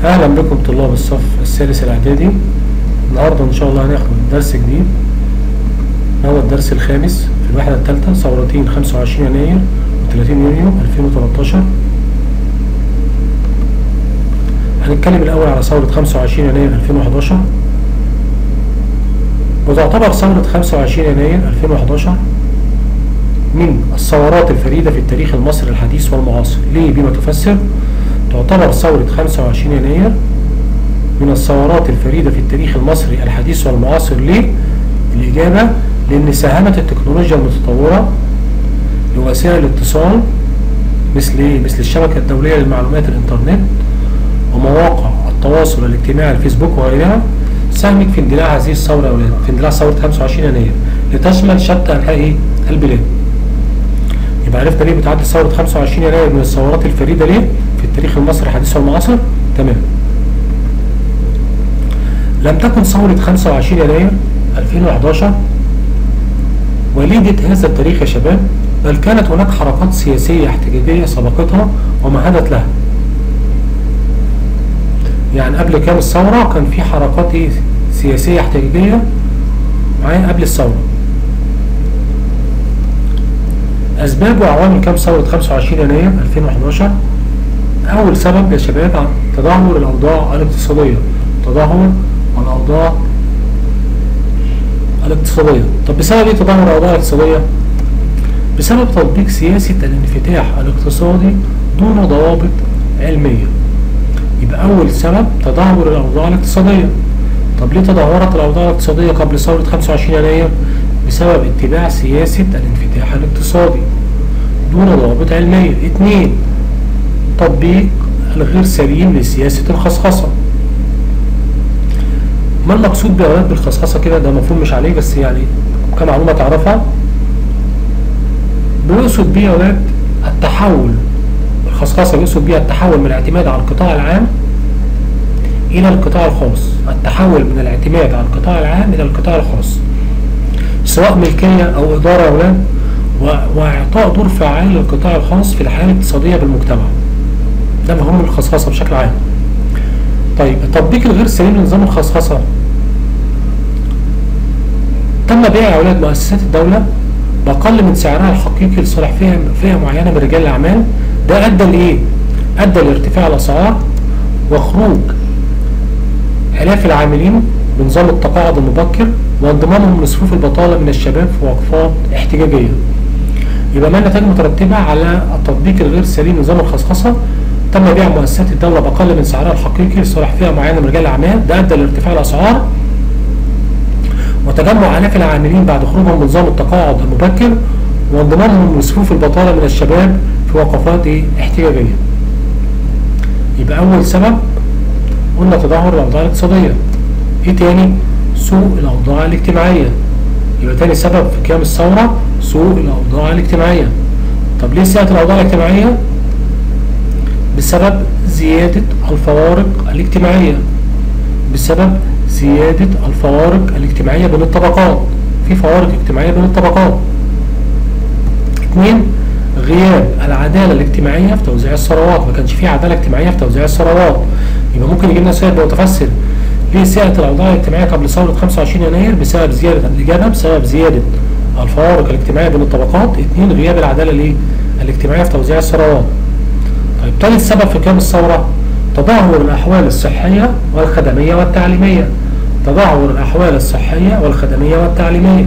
اهلا بكم طلاب الصف الثالث الاعدادي. النهارده ان شاء الله هناخد درس جديد، هو الدرس الخامس في الوحده الثالثه، ثورتين 25 يناير و30 يونيو 2013. هنتكلم الاول على ثوره 25 يناير 2011، وتعتبر ثوره 25 يناير 2011 من الثورات الفريده في التاريخ المصري الحديث والمعاصر. ليه؟ بما تفسر. تعتبر ثورة 25 يناير من الثورات الفريدة في التاريخ المصري الحديث والمعاصر. ليه؟ الإجابة لأن ساهمت التكنولوجيا المتطورة لوسائل الاتصال مثل الشبكة الدولية للمعلومات الإنترنت ومواقع التواصل الاجتماعي الفيسبوك وغيرها، ساهمت في اندلاع هذه الثورة أو في اندلاع ثورة 25 يناير لتشمل شتى أنحاء البلاد. يبقى عرفنا ليه بتعد ثورة 25 يناير من الثورات الفريدة ليه في التاريخ المصري الحديث والمعاصر. تمام. لم تكن ثورة 25 يناير 2011 وليدة هذا التاريخ يا شباب، بل كانت هناك حركات سياسية احتجاجية سبقتها ومهدت لها. يعني قبل كام الثورة كان في حركات سياسية احتجاجية معايا قبل الثورة. أسباب وعوامل كام ثورة 25 يناير 2011؟ أول سبب يا شباب تدهور الأوضاع الاقتصادية. تدهور الأوضاع الاقتصادية. طب بسبب إيه تدهور الأوضاع الاقتصادية؟ بسبب تطبيق سياسة الانفتاح الاقتصادي دون ضوابط علمية. يبقى أول سبب تدهور الأوضاع الاقتصادية. طب ليه تدهورت الأوضاع الاقتصادية قبل ثورة 25 يناير؟ بسبب اتباع سياسة الانفتاح الاقتصادي دون ضوابط علمية. 2. تطبيق الغير سليم لسياسة الخصخصة. ما المقصود بأولاد بالخصخصة كده؟ ده مفهوم مش عليه بس يعني كمعلومة تعرفها. بيقصد بيه أولاد التحول، الخصخصة بيقصد بيها التحول من الاعتماد على القطاع العام إلى القطاع الخاص. التحول من الاعتماد على القطاع العام إلى القطاع الخاص، سواء ملكية أو إدارة يا أولاد، وإعطاء دور فعال للقطاع الخاص في الحياة الاقتصادية بالمجتمع. ده مفهوم الخصخصة بشكل عام. طيب التطبيق الغير سليم لنظام الخصخصة، تم بيع يا أولاد مؤسسات الدولة بأقل من سعرها الحقيقي لصالح فئة معينة من رجال الأعمال. ده أدى لإيه؟ أدى لارتفاع الأسعار وخروج آلاف العاملين بنظام التقاعد المبكر وانضمامهم لصفوف البطالة من الشباب في وقفات احتجاجية. يبقى ما النتائج المترتبة على التطبيق الغير سليم لنظام الخصخصة؟ تم بيع مؤسسات الدولة بأقل من سعرها الحقيقي لصالح فئة معينة من رجال الأعمال. ده أدى لارتفاع الأسعار وتجمع آلاف العاملين بعد خروجهم من نظام التقاعد المبكر وانضمامهم لصفوف البطالة من الشباب في وقفات احتجاجية. يبقى أول سبب قلنا تدهور الأوضاع الاقتصادية. إيه تاني؟ سوء الأوضاع الاجتماعية. يبقى تاني سبب في قيام الثورة سوء الأوضاع الاجتماعية. طب ليه ساءت الأوضاع الاجتماعية؟ بسبب زيادة الفوارق الاجتماعية. بسبب زيادة الفوارق الاجتماعية بين الطبقات. في فوارق اجتماعية بين الطبقات. 2. غياب العدالة الاجتماعية في توزيع الثروات. ما كانش في عدالة اجتماعية في توزيع الثروات. يبقى ممكن يجي لنا سؤال متفسر ليه ساءت الأوضاع الاجتماعية قبل ثورة 25 يناير؟ بسبب زيادة الإجابة بسبب زيادة الفوارق الاجتماعية بين الطبقات. 2. غياب العدالة الاجتماعية في توزيع الثروات. طيب ثالث سبب في قيام الثورة تدهور الأحوال الصحية والخدمية والتعليمية. تدهور الأحوال الصحية والخدمية والتعليمية.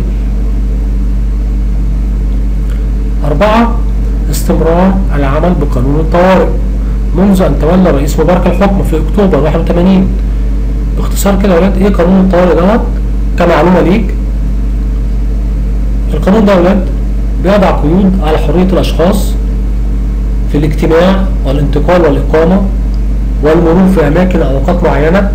4. استمرار العمل بقانون الطوارئ منذ أن تولى رئيس مبارك الحكم في أكتوبر 81. باختصار كده يا ولاد، إيه قانون الطوارئ دوت؟ كمعلومة ليك، القانون ده يا ولاد بيضع قيود على حرية الأشخاص في الاجتماع والانتقال والإقامة والمرور في أماكن أو أوقات معينة،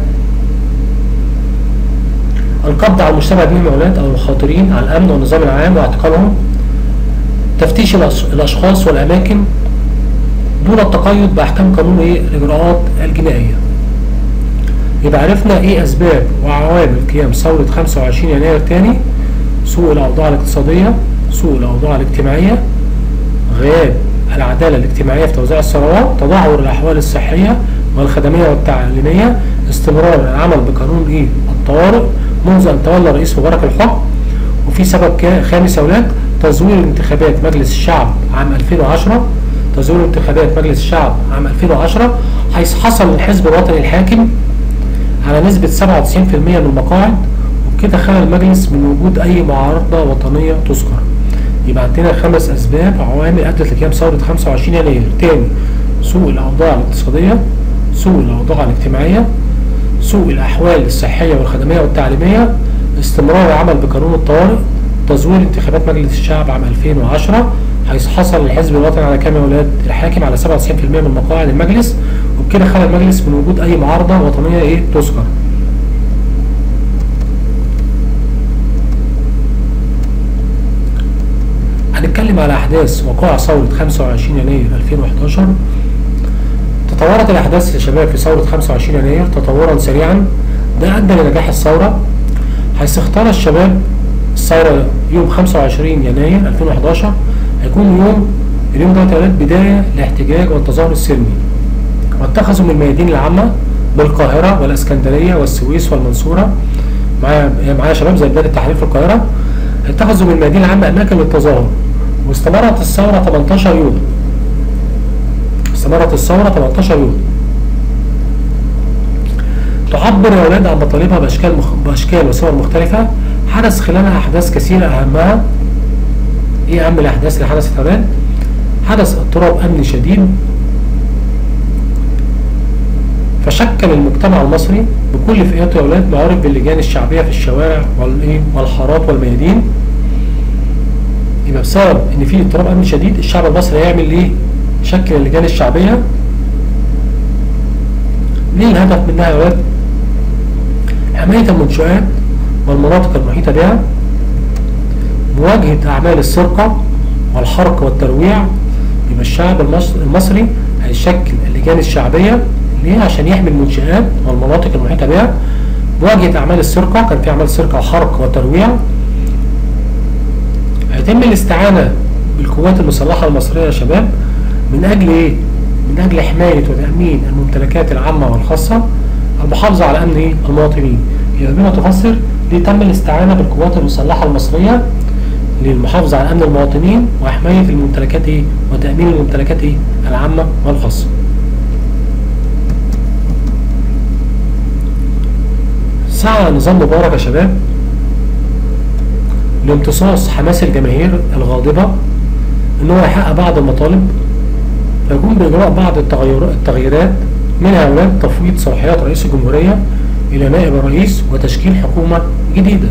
القبض على المشتبه بهم يا ولاد أو الخاطرين على الأمن والنظام العام واعتقالهم، تفتيش الأشخاص والأماكن دون التقيد بأحكام قانون الإجراءات الجنائية. يبقى عرفنا إيه أسباب وعوامل قيام ثورة 25 يناير تاني: سوء الأوضاع الاقتصادية، سوء الأوضاع الاجتماعية، غياب العدالة الاجتماعية في توزيع الثروات، تدهور الأحوال الصحية والخدمية والتعليمية استمرار العمل بقانون الطوارئ منذ أن تولى الرئيس مبارك الحكم. وفي سبب خامس يا ولاد، تزوير انتخابات مجلس الشعب عام 2010. تزوير انتخابات مجلس الشعب عام 2010 حيث حصل الحزب الوطني الحاكم على نسبة 97% من المقاعد، وبكده خلى المجلس من وجود أي معارضة وطنية تذكر. يبقى عندنا 5 أسباب عوامل أدت لقيام ثورة 25 يناير. تاني، سوء الأوضاع الاقتصادية، سوء الأوضاع الاجتماعية، سوء الأحوال الصحية والخدمية والتعليمية، استمرار العمل بقانون الطوارئ، تزوير انتخابات مجلس الشعب عام 2010 حيث حصل الحزب الوطني على كام يا ولاد؟ الحاكم على 97% من مقاعد المجلس، وبكده خلى المجلس من وجود أي معارضة وطنية تذكر. هنتكلم على أحداث وقوع ثورة 25 يناير 2011. تطورت الأحداث يا شباب في ثورة 25 يناير تطورا سريعا، ده أدى لنجاح الثورة، حيث اختار الشباب الثورة يوم 25 يناير 2011 هيكون اليوم ده بداية لاحتجاج والتظاهر السلمي، واتخذوا من الميادين العامة بالقاهرة والاسكندرية والسويس والمنصورة، معايا شباب زي بلاد التحرير في القاهرة، اتخذوا من الميادين العامة أماكن للتظاهر، واستمرت الثورة 18 يوم. استمرت الثورة 18 يوم. تعبر يا ولاد عن مطالبها بأشكال وصور مختلفة. حدث خلالها أحداث كثيرة، أهمها أهم الأحداث اللي حدثت يا ولاد؟ حدث اضطراب أمني شديد، فشكل المجتمع المصري بكل فئاته يا ولاد معارف باللجان الشعبية في الشوارع والحارات والميادين. يبقى بسبب إن في اضطراب أمني شديد الشعب المصري هيعمل شكل اللجان الشعبية. ليه الهدف منها يا ولاد؟ حماية المنشآت والمناطق المحيطة بها، مواجهة أعمال السرقة والحرق والترويع. يبقى الشعب المصري هيشكل اللجان الشعبية ليه؟ عشان يحمي المنشآت والمناطق المحيطة بها، مواجهة أعمال السرقة، كان في أعمال سرقة وحرق وترويع. هيتم الاستعانة بالقوات المسلحة المصرية يا شباب من أجل من أجل حماية وتأمين الممتلكات العامة والخاصة، المحافظة على أمن المواطنين. يبقى بما تفسر ليه تم الاستعانة بالقوات المسلحة المصرية للمحافظة على أمن المواطنين وحماية الممتلكات وتأمين الممتلكات العامة والخاصة. سعى نظام مبارك يا شباب لامتصاص حماس الجماهير الغاضبة ان هو يحقق بعض المطالب، فيقوم بإجراء بعض التغييرات، منها أولاد تفويض صلاحيات رئيس الجمهورية إلى نائب الرئيس وتشكيل حكومة جديدة.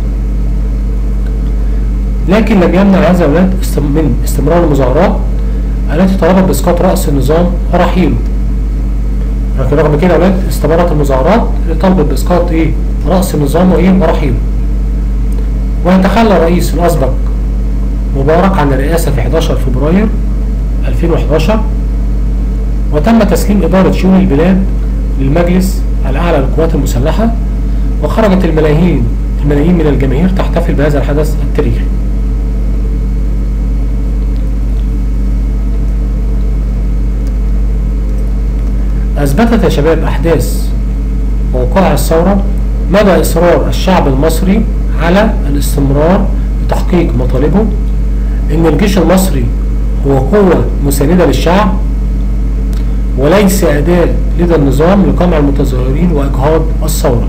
لكن لم يمنع هذا أولاد من استمرار المظاهرات التي طلبت بإسقاط رأس النظام ورحيله. لكن رغم كده أولاد استمرت المظاهرات اللي طلبت بإسقاط رأس النظام ورحيله. ويتخلى الرئيس الأسبق مبارك عن الرئاسة في 11 فبراير 2011، وتم تسليم إدارة شؤون البلاد للمجلس الأعلى للقوات المسلحة، وخرجت الملايين من الجماهير تحتفل بهذا الحدث التاريخي. أثبتت يا شباب أحداث ووقائع الثورة مدى إصرار الشعب المصري على الاستمرار لتحقيق مطالبه، إن الجيش المصري هو قوة مساندة للشعب وليس أداة لدى النظام لقمع المتظاهرين وإجهاض الثورة.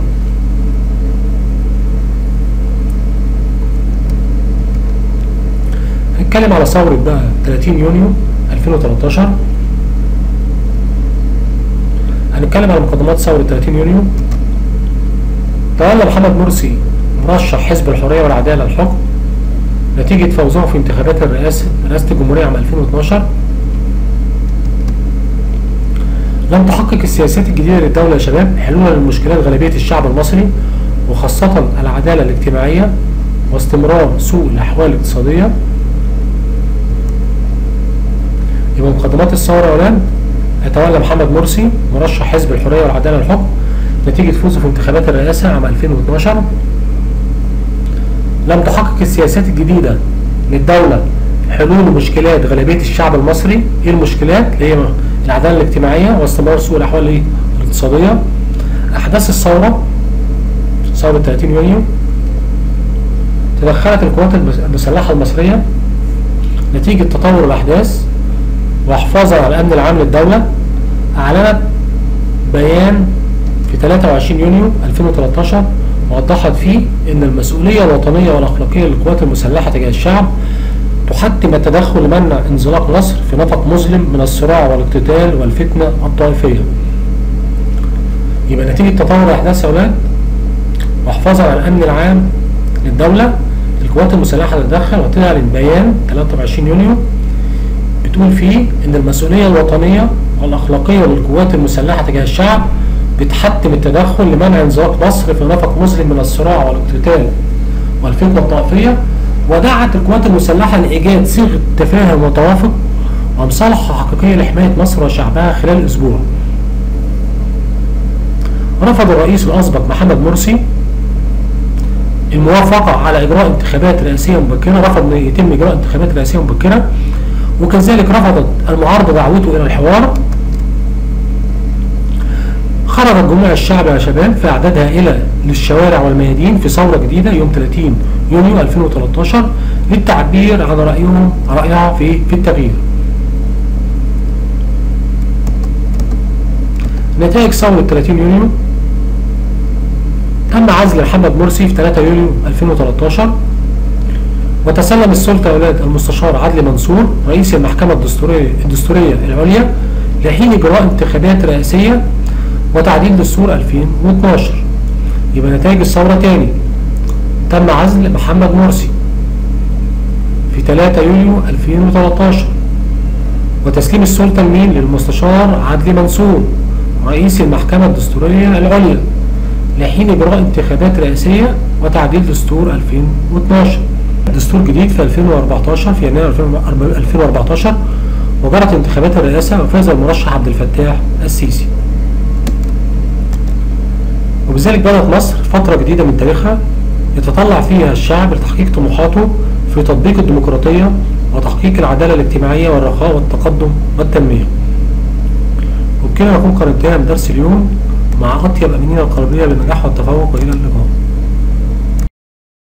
هنتكلم على ثورة بقى 30 يونيو 2013. هنتكلم على مقدمات ثورة 30 يونيو. تولى محمد مرسي مرشح حزب الحرية والعدالة الحكم نتيجة فوزه في انتخابات رئاسة الجمهورية عام 2012. لم تحقق السياسات الجديدة للدولة يا شباب حلولا لمشكلات غالبية الشعب المصري، وخاصة العدالة الاجتماعية واستمرار سوء الأحوال الاقتصادية. يبقى مقدمات الثورة يا ولاد: يتولى محمد مرسي مرشح حزب الحرية والعدالة الحكم نتيجة فوزه في انتخابات الرئاسة عام 2012. لم تحقق السياسات الجديدة للدولة حلول مشكلات غالبية الشعب المصري. ايه المشكلات؟ اللي هي العدالة الاجتماعية واستمرار سوء الأحوال الاقتصادية. أحداث الثورة، ثورة 30 يونيو، تدخلت القوات المسلحة المصرية نتيجة تطور الأحداث وحفاظا على الأمن العام للدولة. أعلنت بيان في 23 يونيو 2013 ووضحت فيه أن المسؤولية الوطنية والأخلاقية للقوات المسلحة تجاه الشعب تحتم التدخل لمنع انزلاق مصر في نفق مظلم من الصراع والاقتتال والفتنة الطائفية. يبقى نتيجة تطور الأحداث يا أولاد وحفاظا على الأمن العام للدولة، القوات المسلحة تتدخل وتعلن بيان 23 يونيو بتقول فيه إن المسؤولية الوطنية والأخلاقية للقوات المسلحة تجاه الشعب بتحتم التدخل لمنع انزلاق مصر في نفق مظلم من الصراع والاقتتال والفتنة الطائفية. ودعت القوات المسلحة لإيجاد صيغة تفاهم وتوافق ومصالحة حقيقية لحماية مصر وشعبها خلال أسبوع. رفض الرئيس الأسبق محمد مرسي الموافقة على إجراء انتخابات رئاسية مبكرة، رفض أن يتم إجراء انتخابات رئاسية مبكرة، وكذلك رفضت المعارضة دعوته إلى الحوار. خرج جموع الشعب يا شباب في أعداد هائلة للشوارع والميادين في ثورة جديدة يوم 30 يونيو 2013 للتعبير عن رأيها في التغيير. نتائج ثورة 30 يونيو: تم عزل محمد مرسي في 3 يوليو 2013، وتسلم السلطة يا أولاد المستشار عدلي منصور رئيس المحكمة الدستورية العليا لحين إجراء انتخابات رئاسية وتعديل دستور 2012. يبقى نتائج الثورة تاني: تم عزل محمد مرسي في 3 يوليو 2013، وتسليم السلطة لمين؟ للمستشار عدلي منصور رئيس المحكمة الدستورية العليا لحين إجراء انتخابات رئاسية وتعديل دستور 2012. دستور جديد في 2014 في يناير 2014 وجرت انتخابات الرئاسة وفاز المرشح عبد الفتاح السيسي. وبذلك بدأت مصر فترة جديدة من تاريخها يتطلع فيها الشعب لتحقيق طموحاته في تطبيق الديمقراطية وتحقيق العدالة الاجتماعية والرخاء والتقدم والتنمية. وبكده نكون قد انتهينا من درس اليوم مع أطيب أمنية القلبية للنجاح والتفوق، وإلى اللقاء.